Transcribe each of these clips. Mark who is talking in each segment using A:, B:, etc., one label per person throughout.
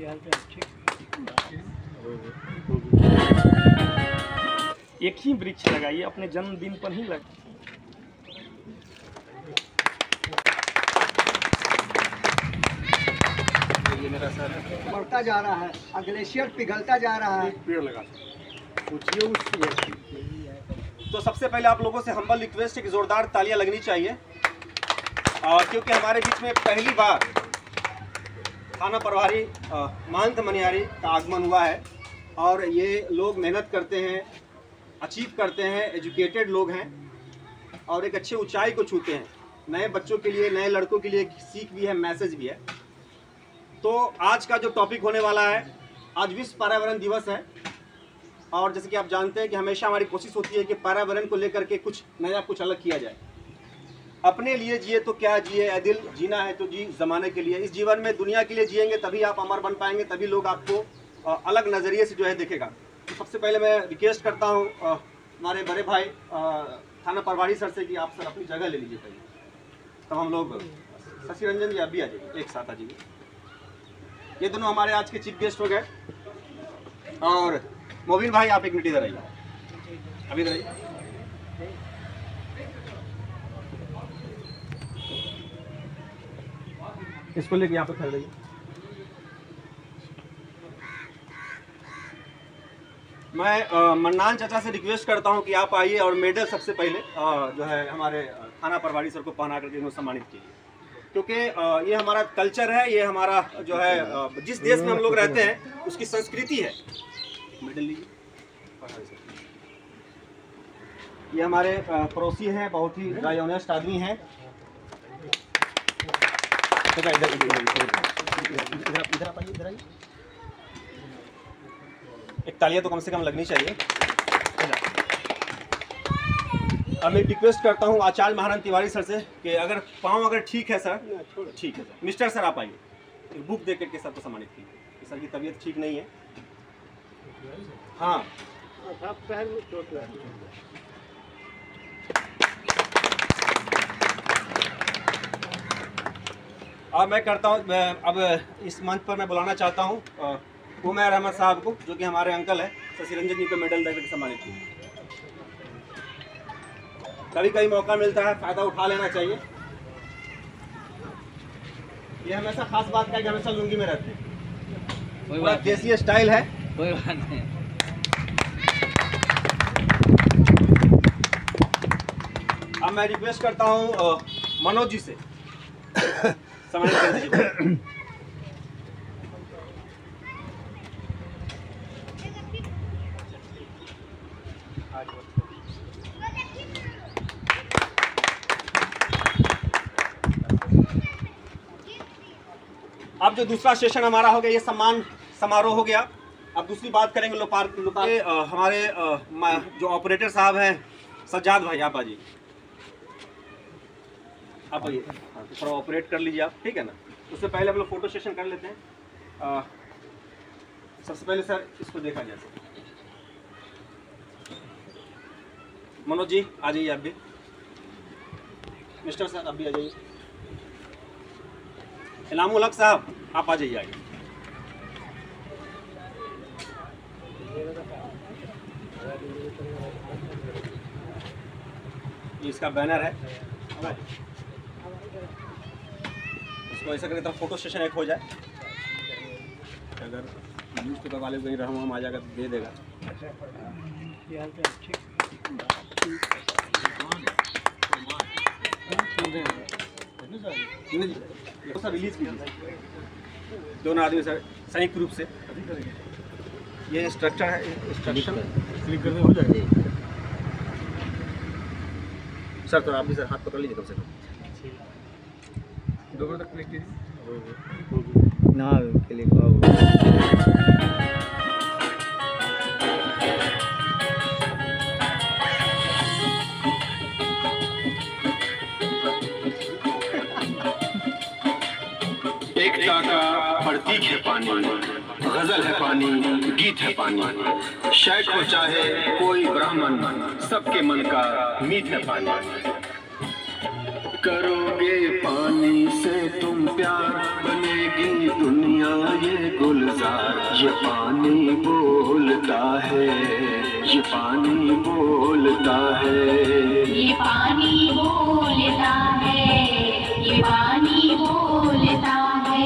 A: एक ही वृक्ष लगाइए, अपने जन्मदिन पर ही लगा।
B: ये मेरा सर
C: बढ़ता जा रहा है, ग्लेशियर पिघलता जा रहा है।
B: पेड़ लगा पूछिए उसकी। तो सबसे पहले आप लोगों से हम्बल रिक्वेस्ट है कि जोरदार तालियां लगनी चाहिए, और क्योंकि हमारे बीच में पहली बार थाना प्रभारी महंत मनियारी का आगमन हुआ है, और ये लोग मेहनत करते हैं, अचीव करते हैं, एजुकेटेड लोग हैं और एक अच्छे ऊंचाई को छूते हैं। नए बच्चों के लिए, नए लड़कों के लिए एक सीख भी है, मैसेज भी है। तो आज का जो टॉपिक होने वाला है, आज विश्व पर्यावरण दिवस है, और जैसे कि आप जानते हैं कि हमेशा हमारी कोशिश होती है कि पर्यावरण को लेकर के कुछ नया, कुछ अलग किया जाए। अपने लिए जिए तो क्या जिए ऐ दिल, जीना है तो जी ज़माने के लिए। इस जीवन में दुनिया के लिए जिएंगे तभी आप अमर बन पाएंगे, तभी लोग आपको अलग नज़रिए से जो है देखेगा। तो सबसे पहले मैं रिक्वेस्ट करता हूँ हमारे बड़े भाई थाना प्रभारी सर से कि आप सर अपनी जगह ले लीजिए पहले, तब हम लोग शशि रंजन जी आप भी आ जाइए, एक साथ आ जाइए। ये दोनों हमारे आज के चीफ गेस्ट हो गए। और मोबिन भाई आप एक मिनट इधर आइए, अभी इधर आइए। इसको लेके यहाँ पे खड़े रहिए। मैं मन्नान चाचा से रिक्वेस्ट करता हूँ कि आप आइए और मेडल सबसे पहले जो है हमारे थाना प्रभारी सर को पहना करके इनको सम्मानित कीजिए, क्योंकि ये हमारा कल्चर है, ये हमारा जो है जिस देश में हम लोग रहते हैं उसकी संस्कृति है। मेडल लीजिए। ये हमारे पड़ोसी हैं, बहुत ही ड्राई ऑनेस्ट आदमी हैं। इधर आप आइए, इधर आइए। एक तालियां तो कम से कम लगनी चाहिए। अब मैं रिक्वेस्ट करता हूँ आचार्य महाराज तिवारी सर से कि अगर पाँव अगर ठीक है सर, ठीक है सर। मिस्टर सर आप आइए, एक बुक दे करके सर को सम्मानित कीजिए। सर की तबीयत ठीक नहीं है। हाँ अब मैं करता हूँ, अब इस मंच पर मैं बुलाना चाहता हूँ उमर अहमद साहब को, जो कि हमारे अंकल है, शशि रंजन जी को मेडल देकर सम्मानित किया। कभी कभी मौका मिलता है, फायदा उठा लेना चाहिए। ये हमेशा खास बात का है कि हमेशा लुंगी में रहते हैं, पूरा देसी स्टाइल है।
D: कोई बात नहीं।
B: अब मैं रिक्वेस्ट करता हूँ मनोज जी से सम्मानित कर दीजिए। अब जो दूसरा सेशन हमारा हो गया, ये सम्मान समारोह हो गया। अब दूसरी बात करेंगे हमारे जो ऑपरेटर साहब हैं सज्जाद भाई, आप आइए, आप आइए। हाँ, तो थोड़ा ऑपरेट कर लीजिए आप, ठीक है ना। उससे पहले हम लोग फोटो सेशन कर लेते हैं। सबसे पहले सर इसको देखा जाए। मनोज जी आ जाइए, आप भी। मिस्टर सर आप भी आ जाइए। इनामुल हक साहब आप आ जाइए आगे। ये इसका बैनर है, इसको ऐसा करके तरफ फोटो सेशन एक हो जाए। अगर न्यूज़ पेपर वाले को रहम आ जाएगा तो दे देगा। सर रिलीज कीजिए, दोनों आदमी सर संयुक्त रूप से। ये स्ट्रक्चर है, इंस्ट्रक्शन क्लिक करने हो जाएगा। सर तो आप भी सर हाथ पकड़ लीजिए कम से कम। दोनों तक क्लिक कीजिए ना के लिए।
E: एकता का प्रतीक है पानी, गजल है पानी, गीत है पानी। शैख हो चाहे कोई ब्राह्मण, सबके मन का मीत है पानी। करोगे पानी से तुम प्यार, बनेगी दुनिया ये गुलजार, ये पानी बोलता है, ये पानी बोलता है,
D: ये पानी बोलता है, ये पानी बोलता है।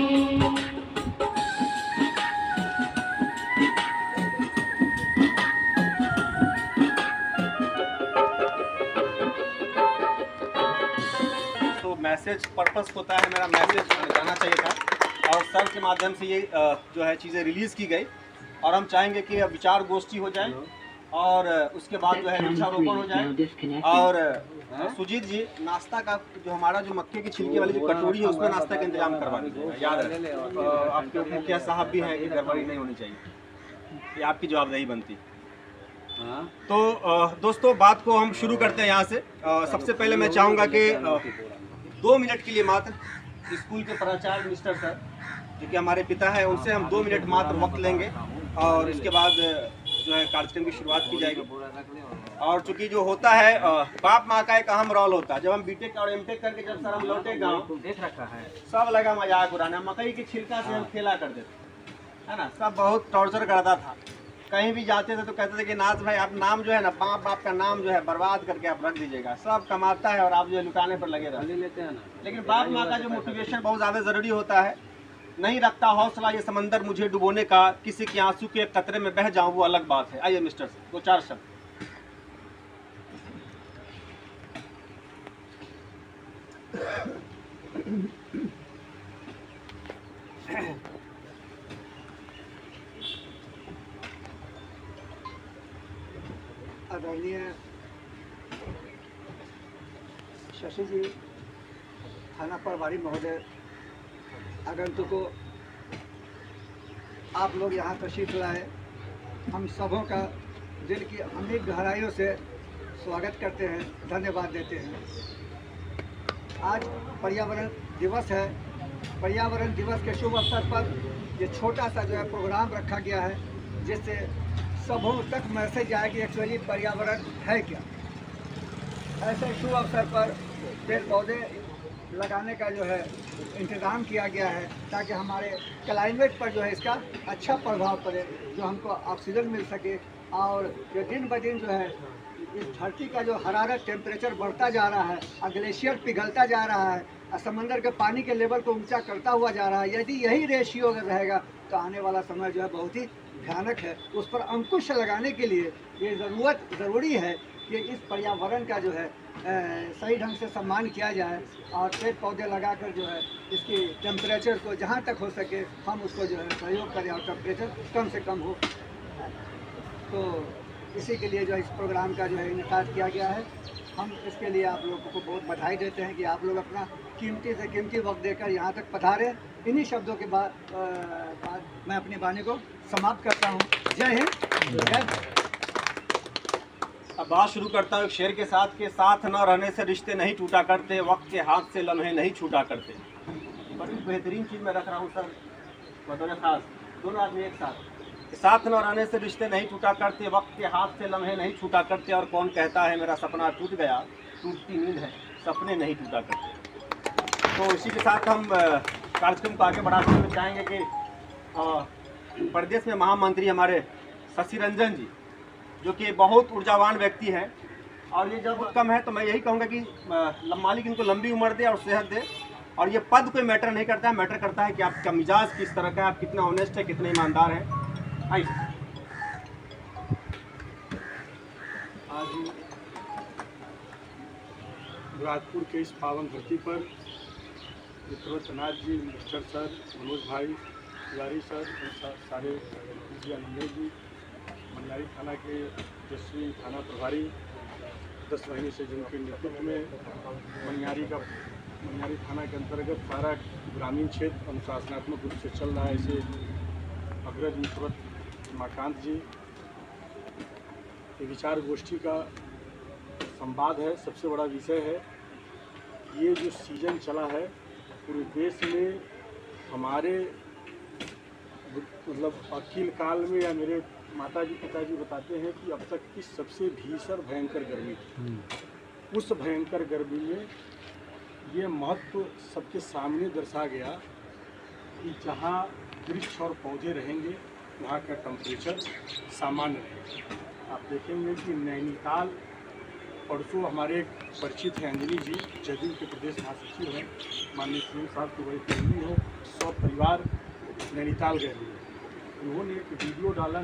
B: तो मैसेज पर्पस होता है, मेरा मैसेज जाना चाहिए था और सर के माध्यम से ये जो है चीज़ें रिलीज़ की गई और हम चाहेंगे कि अब विचार गोष्ठी हो जाए और उसके बाद जो है वृक्षारोपण हो जाए। और सुजीत जी, नाश्ता का जो हमारा जो मक्के की छिलके वाली जो कटोरी है उसमें नाश्ता का इंतजाम करवा दीजिएगा। याद रहे आपके मुखिया साहब भी हैं कि गड़बड़ी नहीं होनी चाहिए, ये आपकी जवाबदेही बनती। तो दोस्तों, बात को हम शुरू करते हैं यहाँ से। सबसे पहले मैं चाहूँगा कि 2 मिनट के लिए मात्र स्कूल के प्राचार्य मिस्टर सर जो कि हमारे पिता हैं, उनसे हम 2 मिनट मात्र वक्त लेंगे और उसके बाद जो है कार्यक्रम की शुरुआत की जाएगी। और चूंकि जो होता है बाप माँ का एक अहम रोल होता है। जब हम बीटेक और एमटेक करके जब सर हम लौटे गाँव, देख रखा है, सब लगा मजाक उड़ाना, मकई की छिलका से हम खेला करते थे, है ना। सब बहुत टॉर्चर करता था। कहीं भी जाते थे तो कहते थे कि नाथ भाई आप नाम जो है ना, बाप का नाम जो है बर्बाद करके आप रख दीजिएगा, सब कमाता है और आप जो है लुटाने पर लगे रहते हैं। लेकिन बाप माँ का जो मोटिवेशन बहुत ज़्यादा ज़रूरी होता है। नहीं रखता हौसला ये समंदर मुझे डुबोने का, किसी के आंसू के कतरे में बह जाऊं वो अलग बात है। आइए मिस्टर से 2-4 शब्द।
C: आदरणीय शशि जी, थाना प्रभारी महोदय, आगंतुकों, आप लोग यहाँ तशरीफ लाए, हम सबों का दिल की अनेक गहराइयों से स्वागत करते हैं, धन्यवाद देते हैं। आज पर्यावरण दिवस है। पर्यावरण दिवस के शुभ अवसर पर ये छोटा सा जो है प्रोग्राम रखा गया है, जिससे सबों तक मैसेज आए कि एक्चुअली पर्यावरण है क्या। ऐसे शुभ अवसर पर पेड़ पौधे लगाने का जो है इंतज़ाम किया गया है, ताकि हमारे क्लाइमेट पर जो है इसका अच्छा प्रभाव पड़े, जो हमको ऑक्सीजन मिल सके। और ये दिन ब दिन जो है इस धरती का जो हरारत टेम्परेचर बढ़ता जा रहा है, ग्लेशियर पिघलता जा रहा है और समंदर के पानी के लेवल को ऊंचा करता हुआ जा रहा है। यदि यही रेशियो अगर रहेगा तो आने वाला समय जो है बहुत ही भयानक है। उस पर अंकुश लगाने के लिए ये ज़रूरी है कि इस पर्यावरण का जो है सही ढंग से सम्मान किया जाए और पेड़ पौधे लगाकर जो है इसकी टेम्परेचर को जहाँ तक हो सके हम उसको जो है सहयोग करें और टेम्परेचर कम से कम हो। तो इसी के लिए जो इस प्रोग्राम का जो है इनेकाद किया गया है। हम इसके लिए आप लोगों को बहुत बधाई देते हैं कि आप लोग अपना कीमती से कीमती वक्त देकर यहाँ तक पधारे। इन्हीं शब्दों के बाद मैं अपनी वाणी को समाप्त करता हूँ। जय हिंद, जय भारत।
B: अब बात शुरू करता हूँ एक शेर के साथ के साथ न रहने से रिश्ते नहीं टूटा करते, वक्त के हाथ से लम्हे नहीं छूटा करते। बड़ी बेहतरीन चीज़ मैं रख रहा हूँ सर बतौर खास, दोनों आदमी एक साथ न रहने से रिश्ते नहीं टूटा करते, वक्त के हाथ से लम्हे नहीं छूटा करते। और कौन कहता है मेरा सपना टूट गया, टूटती नींद है, सपने नहीं टूटा करते। तो इसी के साथ हम कार्यक्रम को आगे बढ़ाते हुए चाहेंगे कि प्रदेश में महामंत्री हमारे शशि रंजन जी, जो कि बहुत ऊर्जावान व्यक्ति हैं, और ये जब कम है तो मैं यही कहूँगा कि मालिक इनको लंबी उम्र दे और सेहत दे। और ये पद कोई मैटर नहीं करता है, मैटर करता है कि आपका मिजाज किस तरह का है, आप कितना ऑनेस्ट है, कितने ईमानदार हैं। आइए।
F: आज मुरादपुर के इस पावन धरती पर नाथ जी, मिस्टर सर, मनोज भाई, तिवारी सर, सारे जी, अनिल जी, मनियारी थाना के यशस्वी थाना प्रभारी 10 महीने से जिनके नेतृत्व में मनियारी थाना के अंतर्गत सारा ग्रामीण क्षेत्र अनुशासनात्मक रूप से चल रहा है। ऐसे अग्रज मुख्यमंत्री उमाकांत जी, ये विचार गोष्ठी का संवाद है। सबसे बड़ा विषय है ये जो सीजन चला है पूरे देश में, हमारे मतलब अखिल काल में, या मेरे माताजी पिताजी बताते हैं कि अब तक की सबसे भीषण भयंकर गर्मी थी। उस भयंकर गर्मी में ये महत्व सबके सामने दर्शा गया कि जहाँ वृक्ष और पौधे रहेंगे वहाँ का टेम्परेचर सामान्य रहेगा। आप देखेंगे कि नैनीताल, परसों हमारे एक परिचित हैं अंजलि जी, जदयू के प्रदेश महासचिव हैं, माननीय सीएम साहब की बड़ी फैमिली है, 100 परिवार नैनीताल गए हुए। उन्होंने एक वीडियो डाला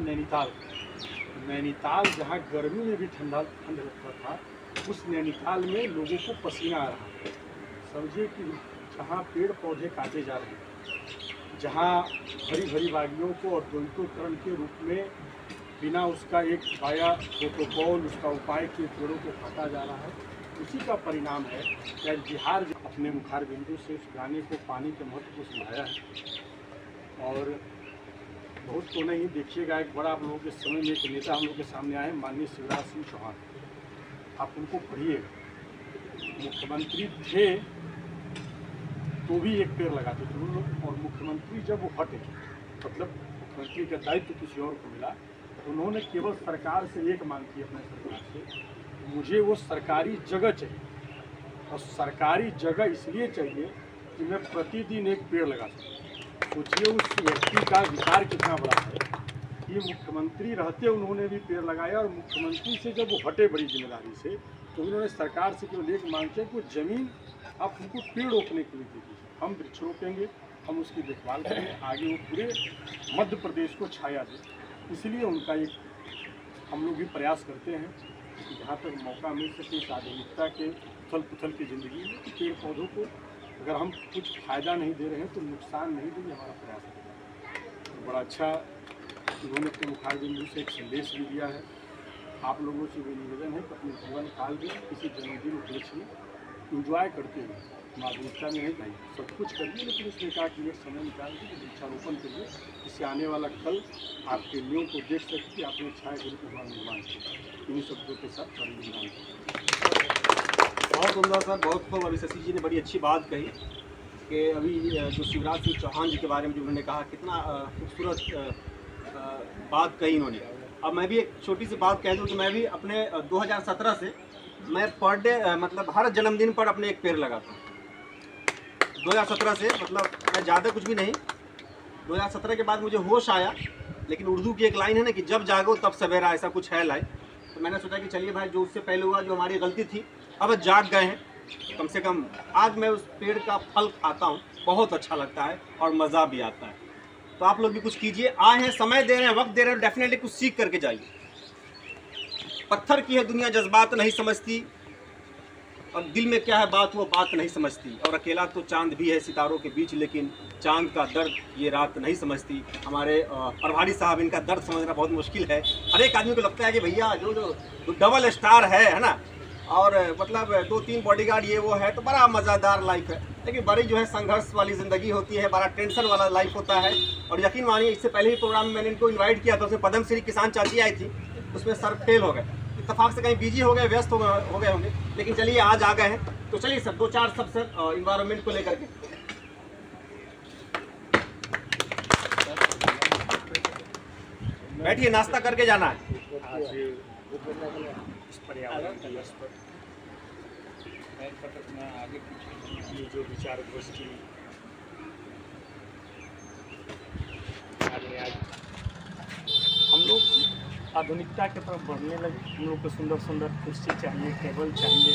F: नैनीताल जहाँ गर्मी में भी ठंड लगता था, उस नैनीताल में लोगों को पसीना आ रहा है। समझिए कि जहाँ पेड़ पौधे काटे जा रहे हैं, जहाँ हरी भरी वादियों को औद्योगिकीकरण के रूप में बिना उसका एक पाया प्रोटोकॉल, उसका उपाय के पेड़ों को काटा जा रहा है, उसी का परिणाम है कि आज बिहार अपने मुखार बिंदु से उस गाने को, पानी के महत्व को सुनाया है। और बहुत तो नहीं, देखिएगा एक बड़ा आप लोगों के समय में एक नेता हम लोग के सामने आए, माननीय शिवराज सिंह चौहान। आप उनको पढ़िएगा, मुख्यमंत्री थे तो भी एक पेड़ लगाते थे उन लोग, और मुख्यमंत्री जब वो हटे, मतलब मुख्यमंत्री का दायित्व किसी और को मिला, उन्होंने केवल सरकार से एक मांग की, अपने सरकार से, मुझे वो सरकारी जगह चाहिए। और सरकारी जगह इसलिए चाहिए कि मैं प्रतिदिन एक पेड़ लगा सकूँ। सोचिए उस व्यक्ति का विचार कितना बड़ा है। ये मुख्यमंत्री रहते उन्होंने भी पेड़ लगाया, और मुख्यमंत्री से जब वो हटे बड़ी जिम्मेदारी से, तो उन्होंने सरकार से केवल एक मांग किया कि ज़मीन आप उनको पेड़ रोपने के लिए दीजिए, हम वृक्ष रोपेंगे, हम उसकी देखभाल करेंगे, आगे वो पूरे मध्य प्रदेश को छाया दे। इसलिए उनका एक हम लोग भी प्रयास करते हैं कि जहाँ तक मौका मिल सके इस आधुनिकता के उथल पुथल की ज़िंदगी में, पेड़ पौधों को अगर हम कुछ फ़ायदा नहीं दे रहे हैं तो नुकसान नहीं देंगे, हमारा प्रयास है। तो बड़ा अच्छा उन्होंने अपने मुखार बिंदु से एक संदेश भी दिया है। आप लोगों से भी निवेदन है कि अपने जीवन काल में किसी जन्मदिन उपलक्ष्य में इंजॉय करते हुए, आधुनिकता में नहीं चाहिए, सब कुछ करिए, लेकिन उसमें एक आध मिनट समय निकाल के वृक्षारोपण करिए, इससे आने वाला कल आपके नियम को देख सकते कि आपने छाया गुरु का निर्माण किया। इन्हीं शब्दों के साथ
B: बहुत सुंदर सर, बहुत खूब। अभी शशि जी ने बड़ी अच्छी बात कही कि अभी जो शिवराज सिंह चौहान जी के बारे में जो उन्होंने कहा, कितना खूबसूरत बात कही इन्होंने। अब मैं भी एक छोटी सी बात कह दूं कि मैं भी अपने 2017 से मैं पर डे मतलब हर जन्मदिन पर अपने एक पेड़ लगाता हूँ। 2017 से मतलब मैं ज़्यादा कुछ भी नहीं, 2017 के बाद मुझे होश आया, लेकिन उर्दू की एक लाइन है ना कि जब जागो तब सवेरा, ऐसा कुछ है लाइन। तो मैंने सोचा कि चलिए भाई, जो उससे पहले हुआ, जो हमारी गलती थी, अब जाग गए हैं, कम से कम आज मैं उस पेड़ का फल खाता हूँ, बहुत अच्छा लगता है और मज़ा भी आता है। तो आप लोग भी कुछ कीजिए, आए हैं, समय दे रहे हैं, वक्त दे रहे हैं, डेफिनेटली कुछ सीख करके जाइए। पत्थर की है दुनिया, जज्बात नहीं समझती, और दिल में क्या है बात, वो बात नहीं समझती। और अकेला तो चांद भी है सितारों के बीच, लेकिन चांद का दर्द ये रात नहीं समझती। हमारे प्रभारी साहब, इनका दर्द समझना बहुत मुश्किल है। हर एक आदमी को लगता है कि भैया जो डबल स्टार है ना, और मतलब 2-3 बॉडीगार्ड ये वो है, तो बड़ा मज़ेदार लाइफ है। लेकिन बड़ी जो है संघर्ष वाली ज़िंदगी होती है, बड़ा टेंशन वाला लाइफ होता है। और यकीन मानिए, इससे पहले ही प्रोग्राम में मैंने इनको इनवाइट किया था, उसमें पद्मश्री किसान चाची आई थी, उसमें सर फेल हो गए, इत्तेफाक से कहीं बिजी हो गए, व्यस्त हो गए होंगे। लेकिन चलिए आज आ गए हैं, तो चलिए सर 2-4 सब सर इन्वायरमेंट को लेकर के। बैठिए, नाश्ता करके जाना है।
A: आज इस पर्यावरण दिवस पर ये जो विचार गोष्ठी आज हम लोग आधुनिकता की तरफ बढ़ने लगे। हम लोग को सुंदर सुंदर कुर्सी चाहिए, टेबल चाहिए।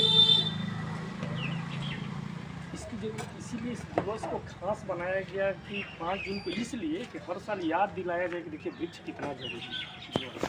A: इसकी जरूरत इसीलिए इस दिवस को खास बनाया गया कि 5 जून को, इसलिए कि हर साल याद दिलाया जाए कि देखिए वृक्ष कितना जरूरी है।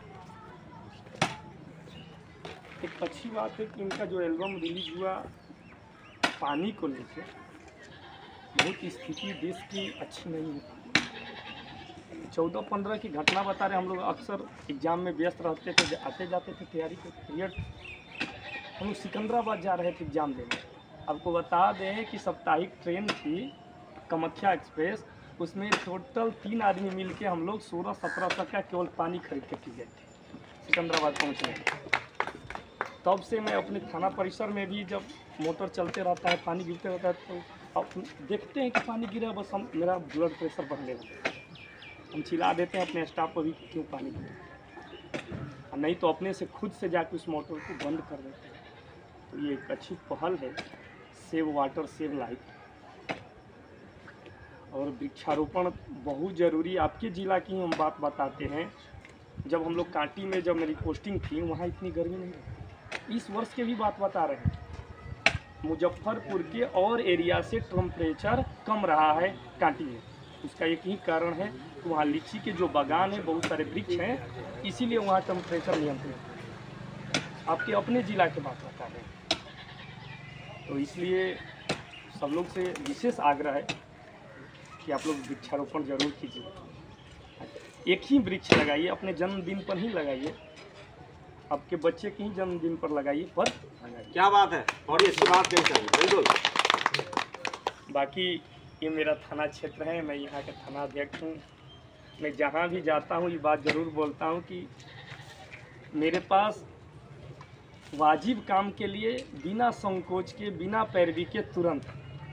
A: एक अच्छी बात है कि इनका जो एल्बम रिलीज हुआ पानी को लेकर, बहुत स्थिति देश की अच्छी नहीं है। 14-15 की घटना बता रहे। हम लोग अक्सर एग्ज़ाम में व्यस्त रहते थे, आते जाते थे तैयारी के पीरियड। हम लोग सिकंदराबाद जा रहे थे एग्ज़ाम देने। आपको बता दें कि साप्ताहिक ट्रेन थी कामाख्या एक्सप्रेस, उसमें टोटल 3 आदमी मिल के हम लोग 16-17 का केवल पानी खरीद के पी गए थे सिकंदराबाद पहुँचने में। तब से मैं अपने थाना परिसर में भी, जब मोटर चलते रहता है, पानी गिरते रहता है, तो अब देखते हैं कि पानी गिरा, बस मेरा ब्लड प्रेशर बढ़ने लगता है। हम चिल्ला देते हैं अपने स्टाफ को भी कि क्यों पानी गिरा, नहीं तो अपने से खुद से जाकर उस मोटर को बंद कर देते हैं। तो ये एक अच्छी पहल है, सेव वाटर सेव लाइफ। और वृक्षारोपण बहुत ज़रूरी। आपके ज़िला की हम बात बताते हैं, जब हम लोग कांटी में जब मेरी पोस्टिंग थी वहाँ इतनी गर्मी नहीं थी। इस वर्ष के भी बात बता रहे हैं, मुजफ्फरपुर के और एरिया से टेम्परेचर कम रहा है कांटी में। उसका एक ही कारण है कि वहाँ लीची के जो बागान है, बहुत सारे वृक्ष हैं, इसीलिए वहाँ टेम्परेचर नियंत्रित है। आपके अपने ज़िला के बात बता रहे हैं, तो इसलिए सब लोग से विशेष आग्रह है कि आप लोग वृक्षारोपण जरूर कीजिए। एक ही वृक्ष लगाइए, अपने जन्मदिन पर ही लगाइए, आपके बच्चे के ही जन्मदिन पर लगाइए, पर लगाइए।
B: क्या बात है, बड़ी अच्छी बात कही सर, बिल्कुल।
A: बाकी ये मेरा थाना क्षेत्र है, मैं यहाँ का थाना अध्यक्ष हूँ। मैं जहाँ भी जाता हूँ ये बात ज़रूर बोलता हूँ कि मेरे पास वाजिब काम के लिए बिना संकोच के, बिना पैरवी के तुरंत,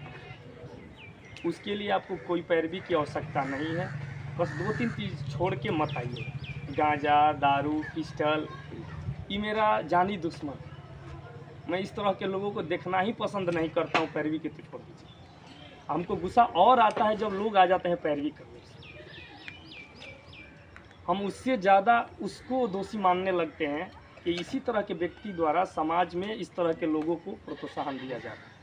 A: उसके लिए आपको कोई पैरवी की आवश्यकता नहीं है। बस 2-3 चीज़ छोड़ के मत आइए, गांजा, दारू, पिस्टल, ये मेरा जानी दुश्मन। मैं इस तरह के लोगों को देखना ही पसंद नहीं करता हूँ। पैरवी के तो छोड़ दीजिए। हमको गुस्सा और आता है जब लोग आ जाते हैं पैरवी करने से, हम उससे ज़्यादा उसको दोषी मानने लगते हैं कि इसी तरह के व्यक्ति द्वारा समाज में इस तरह के लोगों को प्रोत्साहन दिया जाता है।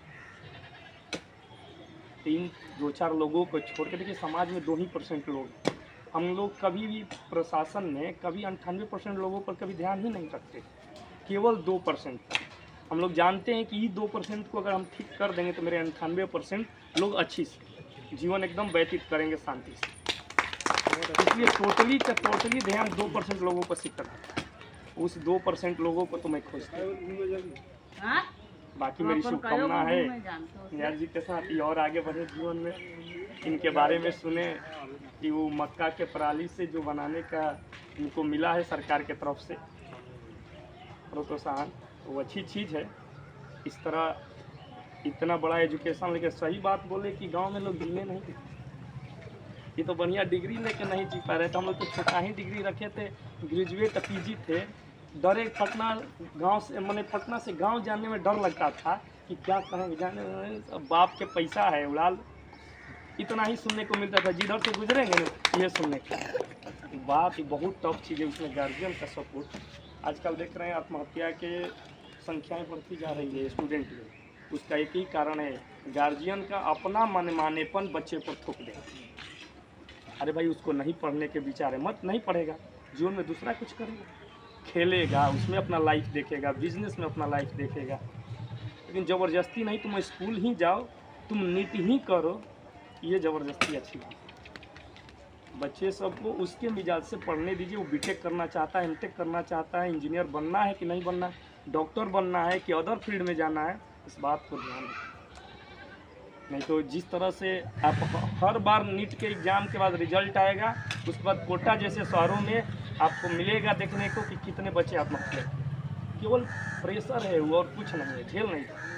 A: 3-2-4 लोगों को छोड़ के देखिए, समाज में 2% लोग हैं। हम लोग कभी भी प्रशासन में कभी 98% लोगों पर कभी ध्यान ही नहीं रखते, केवल 2%। हम लोग जानते हैं कि ये 2% को अगर हम ठीक कर देंगे तो मेरे 98% लोग अच्छी से जीवन एकदम व्यतीत करेंगे शांति से। इसलिए टोटली ध्यान 2% लोगों पर सिर्फ रखता है। उस 2% लोगों को तो मैं खोजता हूँ। बाकी मेरी शुभकामना है निहाल जी के साथ ये और आगे बढ़े जीवन में। इनके बारे में सुने कि वो मक्का के पराली से जो बनाने का इनको मिला है सरकार के तरफ से प्रोत्साहन, वो अच्छी चीज़ है। इस तरह इतना बड़ा एजुकेशन लेके, सही बात बोले कि गांव में लोग जीने नहीं, ये तो बढ़िया डिग्री लेके नहीं जी पा रहे थे। हम लोग तो छोटा ही डिग्री रखे थे, ग्रेजुएट पीजी थे। डरे पटना गांव से, मैंने पटना से गांव जाने में डर लगता था कि क्या करेंगे, जाने बाप के पैसा है उड़ा, इतना ही सुनने को मिलता था। जिधर से गुजरेंगे ना ये सुनने का बात, बहुत टफ चीज़ है। उसमें गार्जियन का सपोर्ट, आजकल देख रहे हैं आत्महत्या के संख्याएं बढ़ती जा रही है स्टूडेंट में। उसका एक ही कारण है, गार्जियन का अपना मनमानेपन बच्चे पर थोप दे। अरे भाई उसको नहीं पढ़ने के विचार है, मत नहीं पढ़ेगा, जीवन में दूसरा कुछ करेगा, खेलेगा, उसमें अपना लाइफ देखेगा, बिजनेस में अपना लाइफ देखेगा। लेकिन ज़बरदस्ती नहीं, तुम स्कूल ही जाओ, तुम नीट ही करो, ये ज़बरदस्ती अच्छी बात। बच्चे सबको उसके मिजाज से पढ़ने दीजिए। वो बीटेक करना चाहता है, एमटेक करना चाहता है, इंजीनियर बनना है कि नहीं बनना, डॉक्टर बनना है कि अदर फील्ड में जाना है, इस बात को ध्यान रखें। नहीं तो जिस तरह से आप हर बार नीट के एग्ज़ाम के बाद रिजल्ट आएगा, उसके बाद कोटा जैसे शहरों में आपको मिलेगा देखने को कि कितने बच्चे आत्महत्या, केवल प्रेशर है वो और कुछ नहीं है, झेल नहीं था।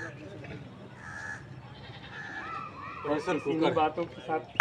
A: इन्हीं बातों के साथ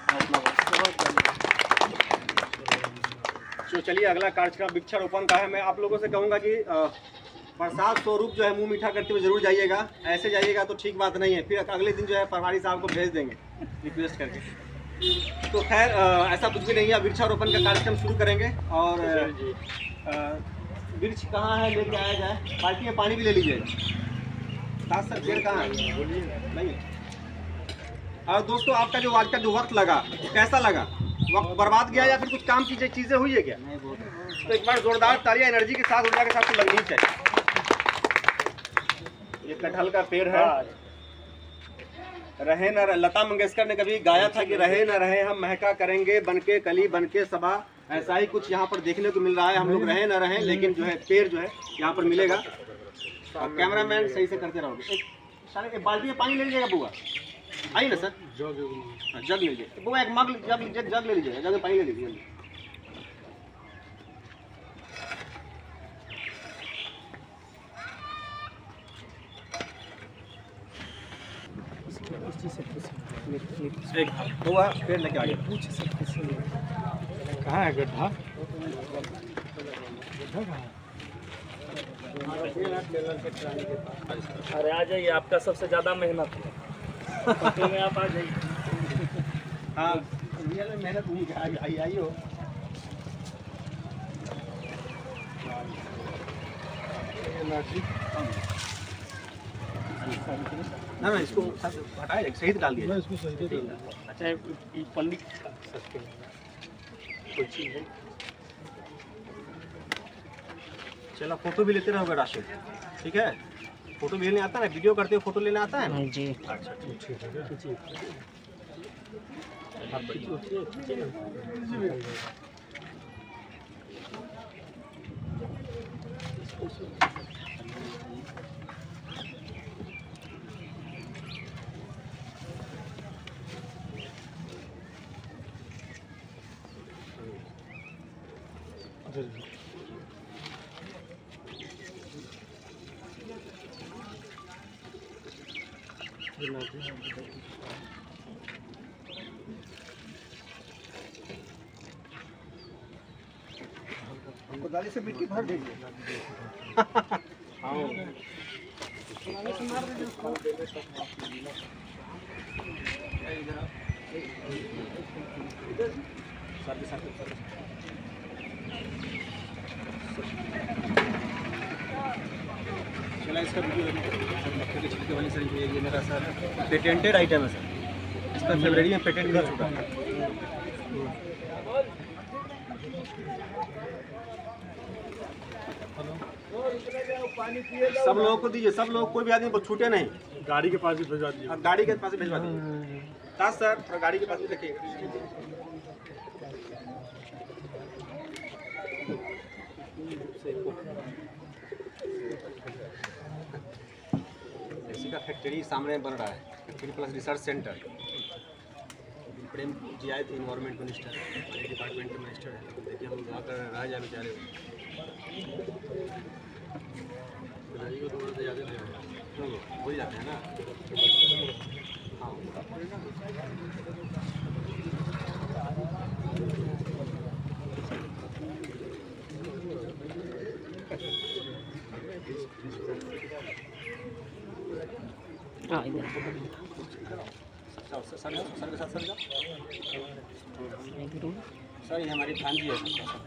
B: तो चलिए अगला कार्यक्रम वृक्षारोपण का है। मैं आप लोगों से कहूँगा कि प्रसाद स्वरूप जो है मुंह मीठा करते हुए जरूर जाइएगा। ऐसे जाइएगा तो ठीक बात नहीं है, फिर अगले दिन जो है प्रभारी साहब को भेज देंगे रिक्वेस्ट करके। तो खैर ऐसा कुछ भी नहीं है, वृक्षारोपण का कार्यक्रम शुरू करेंगे। और वृक्ष कहाँ है लेके आया जाए, बाल्टी में पानी भी ले लीजिएगा। खास सर पेड़ कहाँ है नहीं। और दोस्तों आपका जो आज का जो वक्त लगा कैसा लगा, वक्त बर्बाद गया या फिर कुछ काम की चीज़ें हुई है क्या? तो एक बार जोरदार तालियां एनर्जी के साथ, ऊर्जा के साथ तो लगनी चाहिए। ये कटहल का पेड़ है, रहे न लता मंगेशकर ने कभी गाया था कि रहे न रहे हम महका करेंगे बनके कली बनके सबा। ऐसा ही कुछ यहाँ पर देखने को मिल रहा है। हम लोग रहे न रहे लेकिन जो है पेड़ जो है यहाँ पर मिलेगा। और कैमरामैन सही से करते रहोगे। एक बाल्टी में पानी ले लीजिएगा बुआ, आई ना सर, जग ले लीजिए बुआ, एक मग जग ले लीजिएगा, जग में पानी ले लीजिए। एक बुआ पेड़ लेके आगे।
F: कहाँ है गड्ढा?
A: अरे आ जाइए, आपका सबसे ज़्यादा मेहनत है। आप आ जाइए।
B: हाँ रियल में मेहनत नहीं आई हो। ना इसको हटाए सही डाल दिया।
F: इसको सही से
A: अच्छा ये पन्नी
B: कोई चीज़ है। चलो फोटो भी लेते रहोगे राशिद, ठीक है? फोटो भी लेने आता है ना, वीडियो करते हो फोटो लेने आता है ना?
G: जी।
B: अच्छा ठीक है।
C: कोदाली से मिट्टी भर दीजिए।
B: चला इसका वीडियो मक्के के छिलके वाली सर, ये मेरा सर पेटेंटेड आइटम है सर। इसका फरवरी में पेटेंट मिल चुका है। सब लोगों को दीजिए, सब लोग, कोई भी आदमी को छूटे नहीं।
F: गाड़ी के पास ही भिजवा दिए।
B: अब गाड़ी के पास भिजवा दीजिए। ताज सर थोड़ा गाड़ी के पास भी रखिएगा। इसी का फैक्ट्री सामने बन रहा है, factory plus research centre. Prem ji आए थे, इन्वायरमेंट मिनिस्टर, डिपार्टमेंट के मिनिस्टर है। देखिए हम वहाँ कर रह जाए बेचारे, भूल जाते हैं ना। हाँ सर, ये हमारी भांजी है।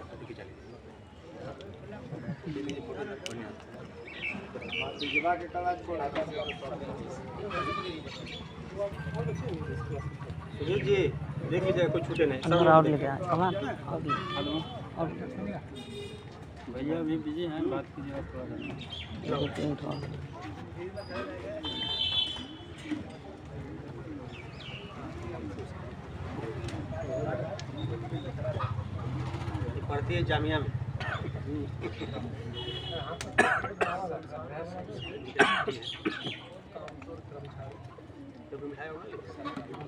B: सुजीत जी देख लीजिए, कोई छूटे नहीं।
G: और लेके आए और
A: भैया अभी बिजी हैं, बात कीजिए थोड़ा सा।
B: पढ़ती है जामिया में। तो मिठाई होगा।